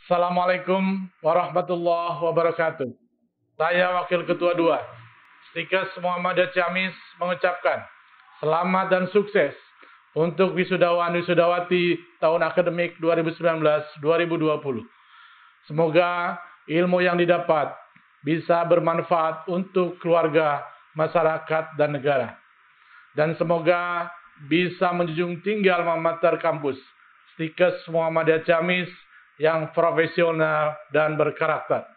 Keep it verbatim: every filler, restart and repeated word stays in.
Assalamualaikum warahmatullahi wabarakatuh. Saya Wakil Ketua dua, Stikes Muhammadiyah Ciamis mengucapkan selamat dan sukses untuk wisudawan-wisudawati tahun akademik dua ribu sembilan belas dua ribu dua puluh. Semoga ilmu yang didapat bisa bermanfaat untuk keluarga, masyarakat, dan negara. Dan semoga bisa menjunjung tinggi alma mater kampus Stikes Muhammadiyah Ciamis yang profesional dan berkarakter.